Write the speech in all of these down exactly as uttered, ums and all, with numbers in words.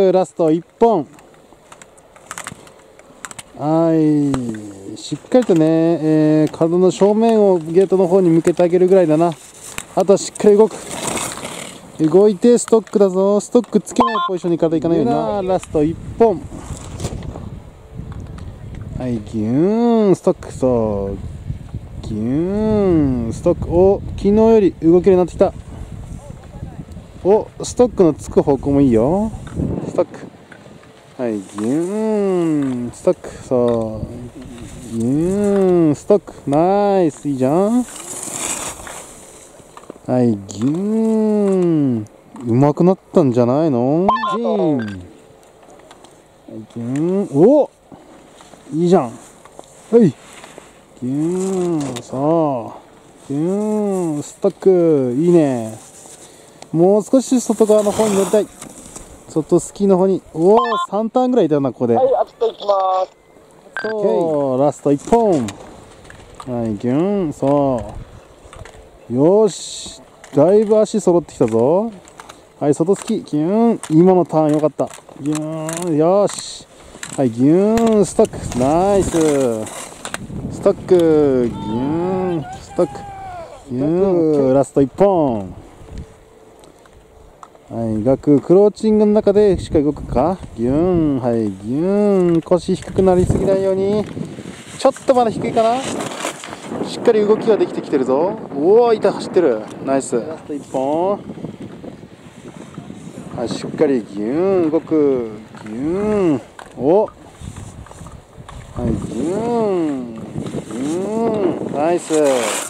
くラストいっぽん。はい、しっかりとね、えー、体の正面をゲートの方に向けてあげるぐらいだな。あとはしっかり動く。動いてストックだぞ。ストックつけないポジションに体いかないようにな。ラストいっぽん。はい、ギューンストック。そうギューンストック。お、昨日より動けるようになってきた。お、ストックのつく方向もいいよ。ストック。はい、ギューンストック。そうギューンストック。ナイス、いいじゃん。はい、ギューンうまくなったんじゃないの。ジーン、はい、ギューン。お、いいじゃん。はい、ギューン。そうギューンストック。いいね。もう少し外側の方に乗りたい。外スキーの方に。おお、さんターンぐらいだな、ここで。 はい、あといきます。 そう、ラストいっぽん。はい、ギューン。そうよし、だいぶ足揃ってきたぞ。はい、外スキー、ギューン。今のターンよかった。ギューン。よし。はい、ギューンストック。ナイスストック。ギューンストック。ギューン。ラストいっぽん。はい、額クローチングの中でしっかり動くか。ギューン。はい、ギューン。腰低くなりすぎないように。ちょっとまだ低いかな。しっかり動きができてきてるぞ。おお、板走ってる。ナイス。ラストいっぽん。はい、しっかりギューン動く。ギューン。お、はい、ギューン。ギューン。ナイス。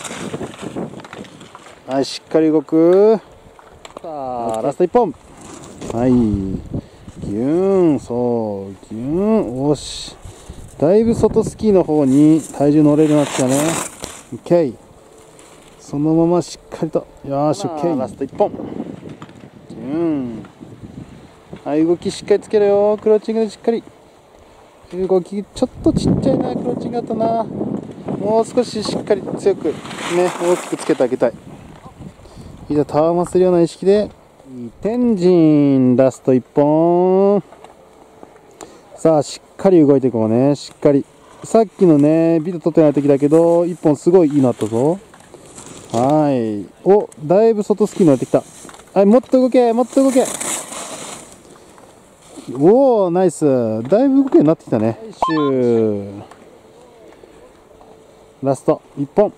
はい、しっかり動く。さあ、ラストいっぽん。はい、ギューン。そうギューン。おし、だいぶ外スキーの方に体重乗れるようになってきたね。 OK、 そのまましっかりと。よし OK、 ラストいっぽん。ギューン。はい、動きしっかりつけろよ。クローチングでしっかり動き。ちょっとちっちゃいな、クローチングだったな。もう少ししっかり強くね、大きくつけてあげたい。いざたわませるような意識で。天神ラストいっぽん。さあ、しっかり動いていこうね。しっかり。さっきのね、ビデオ撮ってない時だけど、いっぽんすごいいいなったぞ。はい。お、だいぶ外スキーになってきた。はい、もっと動け、もっと動け。おお、ナイス。だいぶ動けるようになってきたね。ラストいっぽん。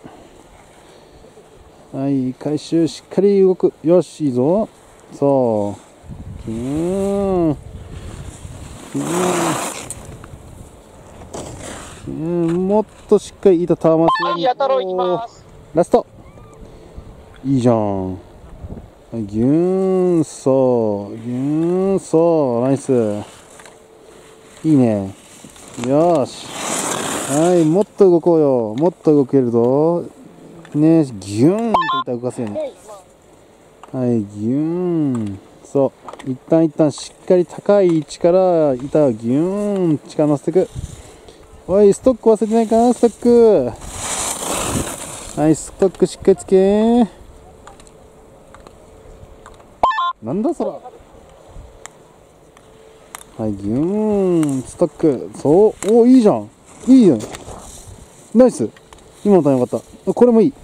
はい、回収しっかり動く。よし、いいぞ。そううーんうーん、もっとしっかり板たわませ。 はい、やたろいきます。 ラスト。いいじゃん。ギューン。そうギューン。そうナイス。いいね。よし。はい、もっと動こうよ。もっと動けるぞね。ギューンって板動かすように。はい、ギューン。そう一旦一旦しっかり高い位置から板をギューン力乗せていく。おい、ストック忘れてないか。ストック。はい、ストックしっかりつけ。なんだそら。はい、ギューンストック。そう、お、いいじゃん。いいよ。ナイス。今のタイムよかった。これもいい。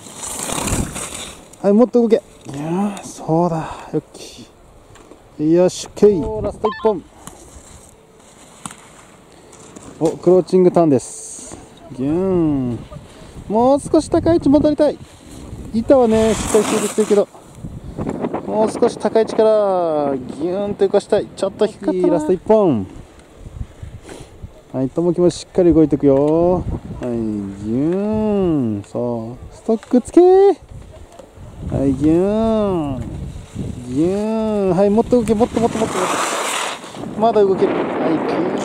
はい、もっと動け。いやー、そうだ。よっき。よし、オッケー。ラストいっぽん。お、クローチングターンです。ギューン。もう少し高い位置戻りたい。板はね、しっかり修理してるけど、もう少し高い位置からギューンと浮かしたい。ちょっと低かったな。ラストいっぽん。はい、ともきもしっかり動いていくよ。はい、ギューン。そう、ストックつけー。はい、ギューン。ギューン。はい、もっと動け、もっともっともっともっと。まだ動ける。はい、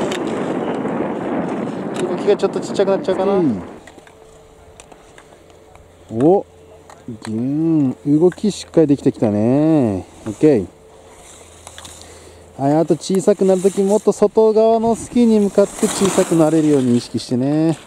ギューン。動きがちょっとちっちゃくなっちゃうかな。うん、お、ギューン。動きしっかりできてきたね。オッケー。はい、あと小さくなるとき、もっと外側のスキーに向かって小さくなれるように意識してね。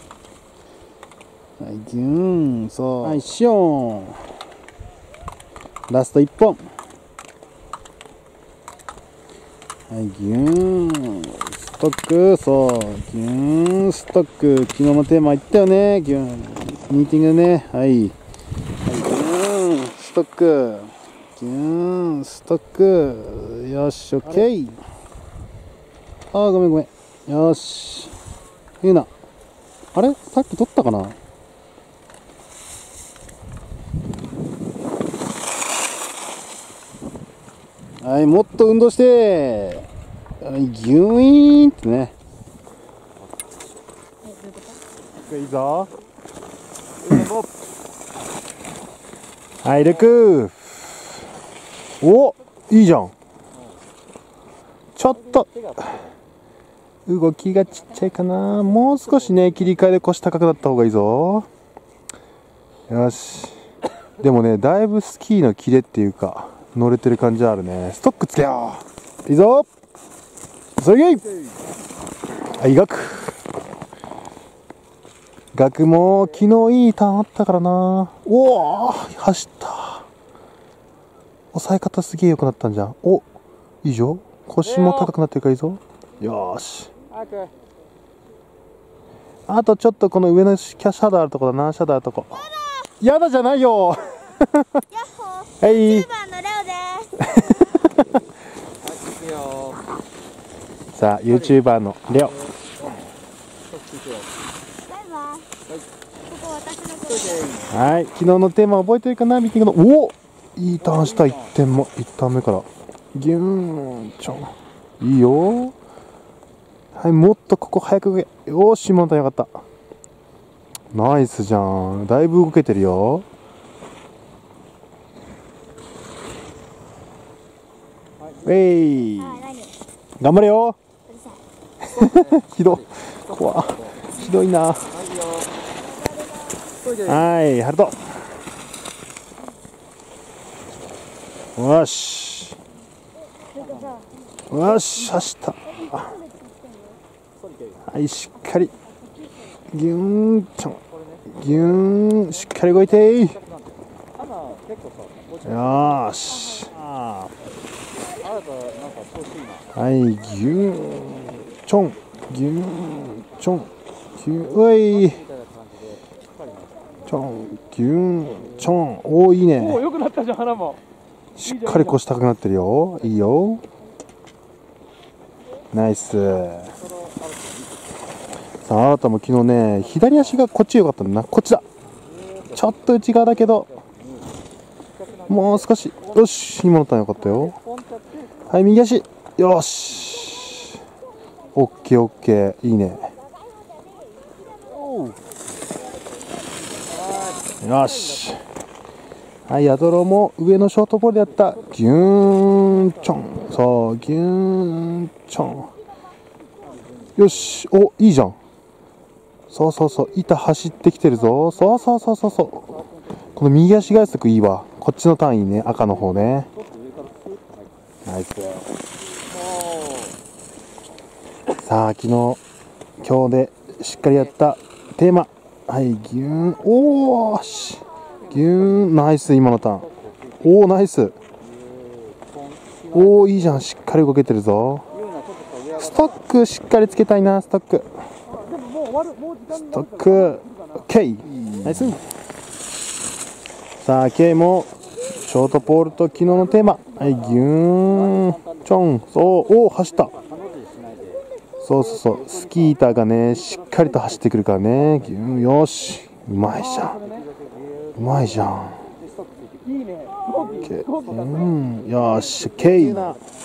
はい、ギューン。そう。はい、シオン。ラストいっぽん。 はい、ギューン、ストック、そう、ギューン、ストック、昨日のテーマ言ったよね、ギューン、ミーティングね、はい、はい、ギューン、ストック、ギューン、ストック、よし、オッケー。あー、ごめんごめん、よし、ゆうな、あれさっき取ったかな。はい、もっと運動して、はい、ギュイーンってね。いいぞ。はい、ルク。お、いいじゃん。ちょっと動きがちっちゃいかな。もう少しね、切り替えで腰高くなった方がいいぞ。よし。でもね、だいぶスキーのキレっていうか乗れてる感じあるね。ストックつけよう。いいぞ。それいけ。はい、ガク。ガクも昨日いいターンあったからな。おお、走った。抑え方すげえ良くなったんじゃん。お、いいじゃん。腰も高くなってるからいいぞ。よーし。あとちょっとこの上のシャドウあるとこだな。シャドウあるとこ。やだじゃないよ。はい。ユーチューバーのレオです。さあ、ユーチューバーのレオ。はい、昨日のテーマ覚えてるかな、ミーティングの。おお、いいターンした。いってんも、いちターン目から。ギューン、ちょん。いいよ。はい、もっとここ早く動け。よーし、もんたよかった。ナイスじゃん。だいぶ動けてるよ。ウェイ。頑張れよ。ひどい。怖ひどいな。はい、ハルト。よし。よし、走った。はい、しっかり。ギューン、ちょん。ギューン、しっかり動いて。よーし。はい、ギューン、ちょん。ギューン、ちょん。ギューン、うい。ちょん、ギューン、ちょん。おー、いいね。 おー、よくなったじゃん、花も。 しっかり腰高くなってるよ。いいよ。ナイス。さあ、あなたも昨日ね、左足がこっち良かったんだな。こっちだ。ちょっと内側だけど、もう少し。よし、今のターン良かったよ。はい、右足。よし。オッケーオッケー。いいね。よし。はい、ヤドロも上のショートボールでやった。ギューン、チョン。そう、ギューン、チョン。よし。お、いいじゃん。そうそうそう。板走ってきてるぞ。そうそうそうそうそう。この右足外足いいわ。こっちのターンいいね。赤の方ね。ナイス。さあ、昨日、今日でしっかりやったテーマ。はい、ギューン。おーし。ギューン、ナイス、今のターン。おー、ナイス。おー、いいじゃん、しっかり動けてるぞ。ストック、しっかりつけたいな、ストック。ストック、オッケー。ナイス。さあ、K も、ショートポールと昨日のテーマ。はい、ギューン、チョン、そう、おー、走った。そうそうそう、スキー板がね、しっかりと走ってくるからね。ギューン、よし。うまいじゃん。うまいじゃん。うん、よし、ケイ。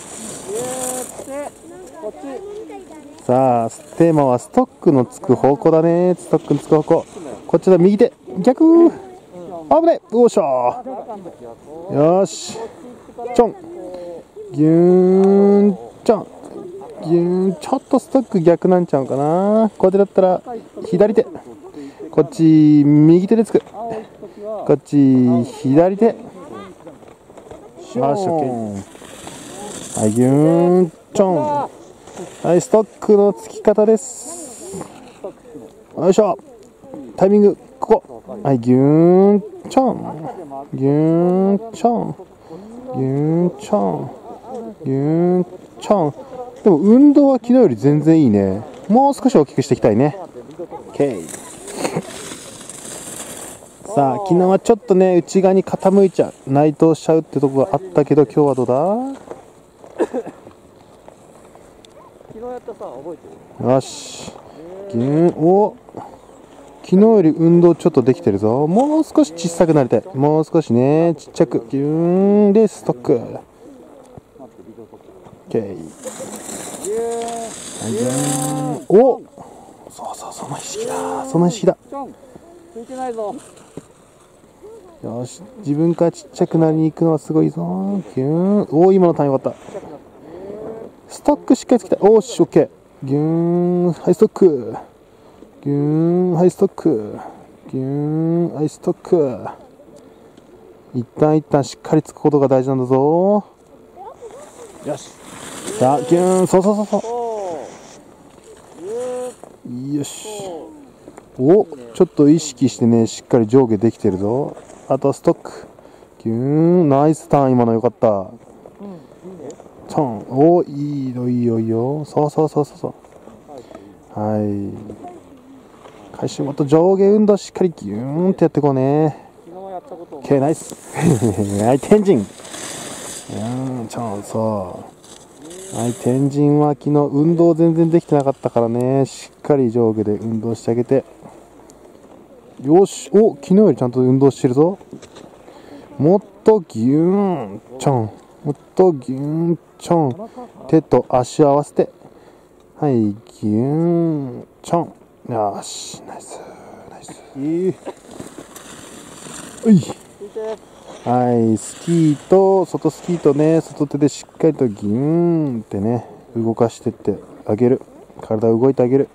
さあ、テーマはストックのつく方向だね。ストックのつく方向。こっちだ、右手。逆。危ね。よっしゃー。よし。ちょん。ギューン、ちょん。ギューン、ちょっとストック逆なんちゃうかな。こっちだったら、左手。こっち、右手でつく。こっち、左手。よし、オッケー。はい、ギューン、ちょん。はい、ストックのつき方です。よいしょ。タイミング、ここ。はい、ギューン、ちょん。ギューン、ちょん。ギューン、ちょん。ギューン、 ちゃん。でも運動は昨日より全然いいね。もう少し大きくしていきたいね。 OK。 さあ昨日はちょっとね内側に傾いちゃう、内藤しちゃうってとこがあったけど、今日はどうだ。 昨日やったさ、覚えてる？ よし、ギュン。お、昨日より運動ちょっとできてるぞ。もう少し小さくなりたい。もう少しね、ちっちゃく。ギューンでストック。OK。お、そうそう、その意識だ。その意識だ。 ついてないぞ。 よし、自分からちっちゃくなりに行くのはすごいぞ。ギューン。おお、今のタイム良かった。ストックしっかりつきたい。おーし、OK。ギューン、ハイストック。ギューン、ハイストック。ギューン、ハイストック。一旦一旦しっかりつくことが大事なんだぞ。よし。さあ、ギューン、そうそうそうそう。よし。お、ちょっと意識してね、しっかり上下できてるぞ。あとはストック。ギューン、ナイスターン、今のよかった。チョン、お、いいよいいよいいよ。そうそうそうそうそう。はい。回収元上下運動しっかりギューンってやっていこうね。OK、ナイス。はい、天神。うん、チョン、そう。はい、天神は昨日運動全然できてなかったからね、しっかり上下で運動してあげて。よし、お、昨日よりちゃんと運動してるぞ。もっとギューン、チョン。もっとギューン、チョン。手と足を合わせて。はい、ギューン、チョン。よし、ナイス、ナイス。いい。おい。はい、スキーと、外スキーとね、外手でしっかりとギューンってね、動かしてってあげる。体動いてあげる。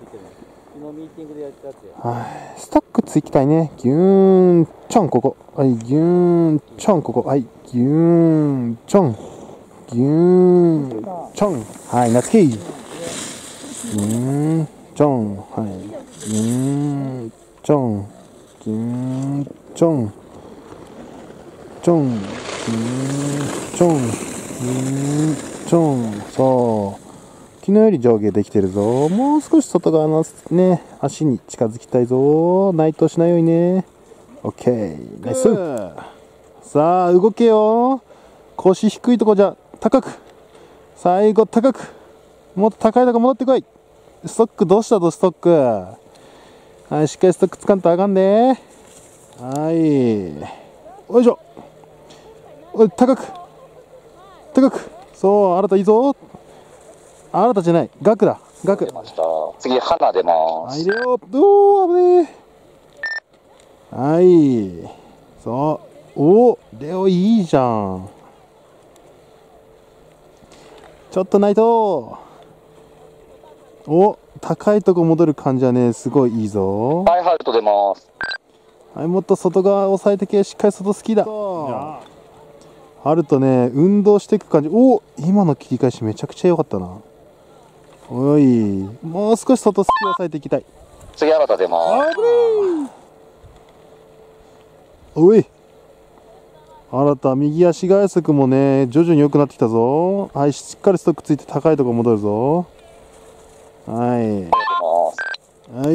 はい、ストックついきたいね。ギューン、チョン、ここ。はい、ギューン、チョン、ここ。はい、ギューン、チョン。ギューン、チョン。はい、夏希。ギューン、チョン。はい、ギューン、チョン。ギューン、チョン。チョン。ギューン、チョン。ギューン、チョン。そう。昨日より上下できてるぞ。もう少し外側のね、足に近づきたいぞ。内藤しないようにね。OK。ナイス。さあ、動けよ。腰低いとこじゃ、高く。最後、高く。もっと高いとこ戻ってこい。ストックどうしたぞ、ストック。はい、しっかりストックつかんとあかんで。はい。よいしょ。おい、高く。高く。そう、新たいいぞ。あなたじゃない、ガクだ、ガク。 次、花出ます。 はい、レオ、おー、危ねえ。はい。そう。お、レオいいじゃん。ちょっとないと。お、高いとこ戻る感じはね、すごいいいぞ。 はい、ハルト出ます。 はい、もっと外側押さえてけ、しっかり外好きだ。ハルトね、運動していく感じ。お、今の切り返しめちゃくちゃ良かったな。おい、もう少し外好きを抑えていきたい。 次、新た出ます。 おい、新た右足外足もね徐々に良くなってきたぞ。はい、しっかりストックついて高いところ戻るぞ。はいはい、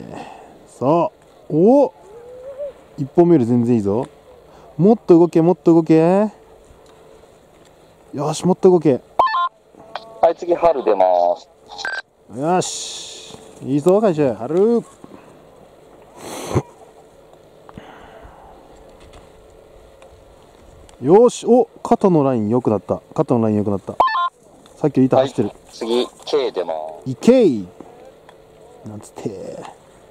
さあ、お、いっぽんめより全然いいぞ。もっと動け、もっと動け。よし、もっと動け。 はい、次、春出ます。 よし、いいぞ、会社。春。よし、お、肩のライン良くなった。肩のライン良くなった。さっき板走ってる。はい、 次、K 出ます。 いけい。なんつって。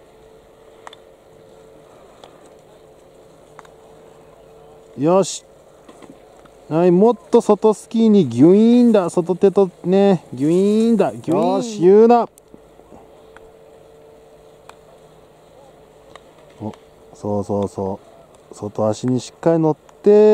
よし。はい、もっと外スキーにギュイーンだ。外手とね、ギュイーンだ。ギュイーン。よし、言うな。お、そうそうそう。外足にしっかり乗って、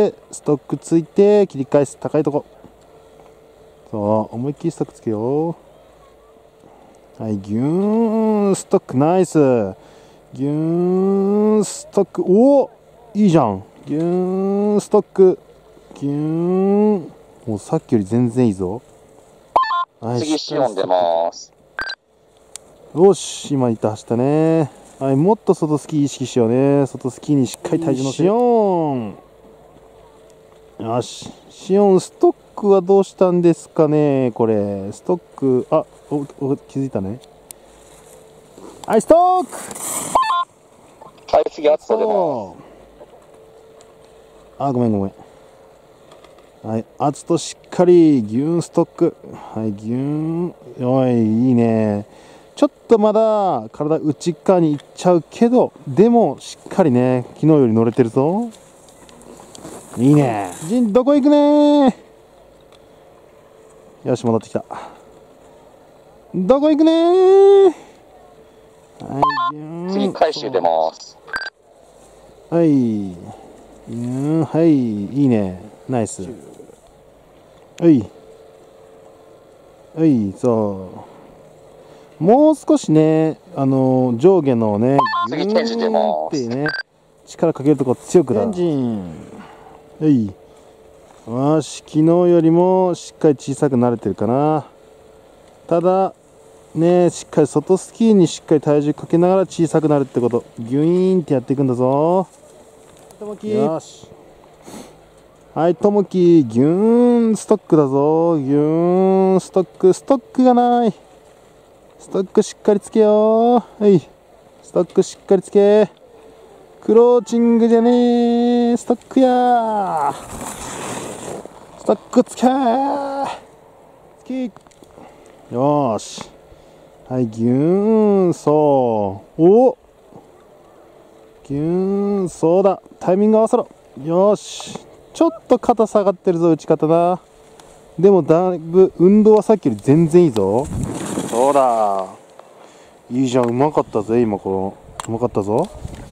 ストックついて、切り返す。高いとこ。そう、思いっきりストックつけよう。はい、ギューン、ストック、ナイス。ギューン、ストック。おお、いいじゃん。ギューン、ストック。ギューン。もうさっきより全然いいぞ。 はい、 次、シオン出ます。 よし、今言った走ったね。はい、もっと外スキー意識しようね。外スキーにしっかり体重乗せよう。シオン。よし、シオン、ストックはどうしたんですかね、これ。ストック、あ、おお気づいたね。はい、ストック。 はい、次、アツト出ます。 あ、ごめんごめん。はい、アツトしっかり、ギューンストック。はい、ギューン。おい、いいね。ちょっとまだ体内側にいっちゃうけど、でもしっかりね、昨日より乗れてるぞ。いいね。ジン、どこ行くね。よし、戻ってきた。どこ行くね。はい、ギューン。 次、回収出ます。 はい。ギューン、はい、いいね。ナイス。はい。はい、そう。もう少しね、あのー、上下のね、 次、チェンジ出ます。 ね、力かけるとこ強くだ。エンジン。はい。よし、昨日よりもしっかり小さくなれてるかな。ただ、ね、しっかり外スキーにしっかり体重かけながら小さくなるってこと。ギュイーンってやっていくんだぞ。ともき。よし。はい、ともき、ギューンストックだぞ。ギューンストック、ストックがない。ストックしっかりつけよう。はい。ストックしっかりつけ。クローチングじゃねー。ストックやー。ストックつけー。つき。よーし。はい、ギューン、そう。おギューン、そうだ。タイミング合わせろ。よーし。ちょっと肩下がってるぞ、打ち方な。でもだいぶ運動はさっきより全然いいぞ。そうだ。いいじゃん、うまかったぜ、今この。うまかったぞ。